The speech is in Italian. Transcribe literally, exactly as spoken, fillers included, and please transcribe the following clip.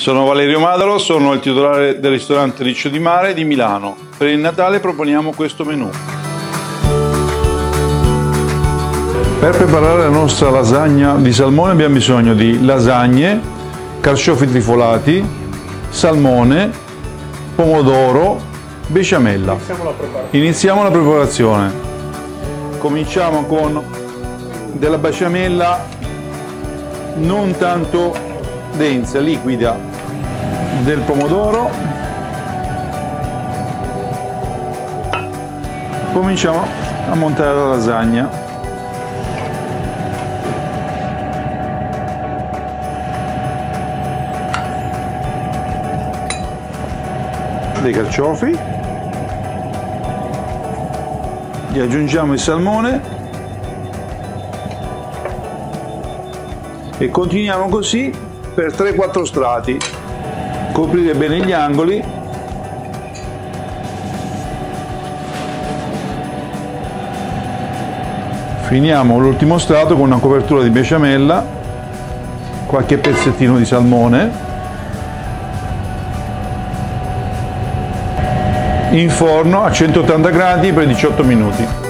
Sono Valerio Madalo, sono il titolare del ristorante Riccio di Mare di Milano. Per il Natale proponiamo questo menù. Per preparare la nostra lasagna di salmone abbiamo bisogno di lasagne, carciofi trifolati, salmone, pomodoro, besciamella. Iniziamo la preparazione. Iniziamo la preparazione. Cominciamo con della besciamella non tanto densa, liquida, del pomodoro. Cominciamo a montare la lasagna. Dei carciofi, gli aggiungiamo il salmone e continuiamo così per tre quattro strati. Coprire bene gli angoli. Finiamo l'ultimo strato con una copertura di besciamella, qualche pezzettino di salmone. In forno a centottanta gradi per diciotto minuti.